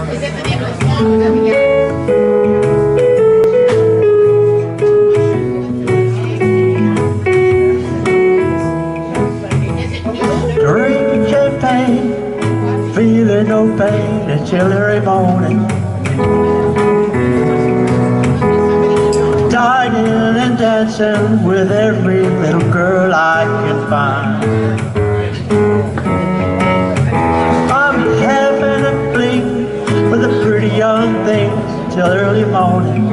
Is that the name of the song? Drinking champagne, feeling no pain until early morning. Dining and dancing with every little girl I can find. I'm having a fling with the pretty young things till early morning.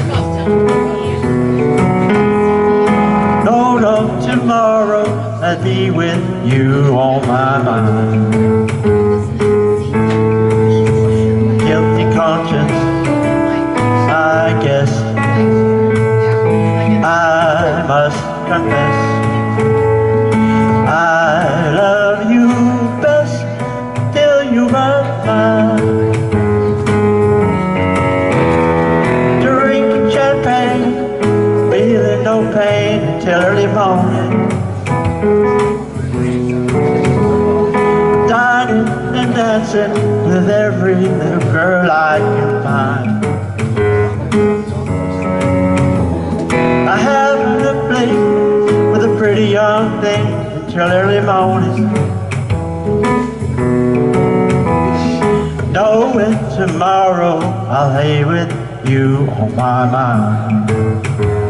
No, tomorrow I'll be with you on my mind. Guilty conscience, I guess I must confess, I love you best till you are mine. Drinking champagne, feeling no pain until early morning. Dining and dancing with every little girl I can find. I haven't a fling with a pretty young thing until early morning. Knowing tomorrow I'll lay with you on my mind.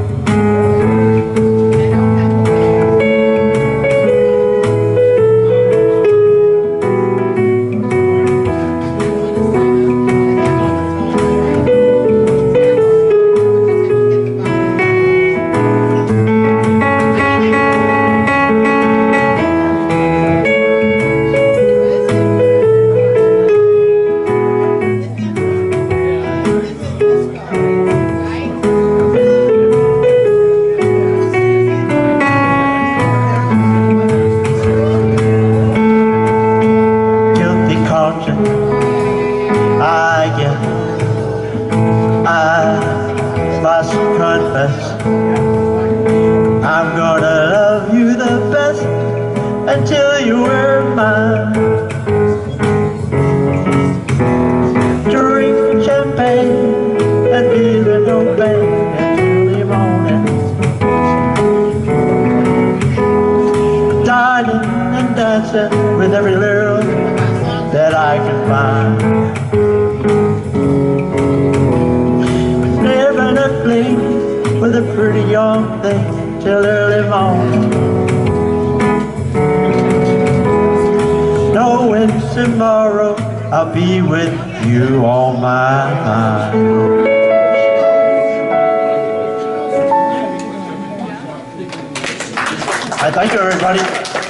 I must confess, I'm gonna love you the best until you were mine. Drink champagne and feeling no pain until the morning. Dining and dancing with every girl that I can find. With a pretty young thing till early morning. Knowing tomorrow I'll be with you on my mind. I thank you, everybody.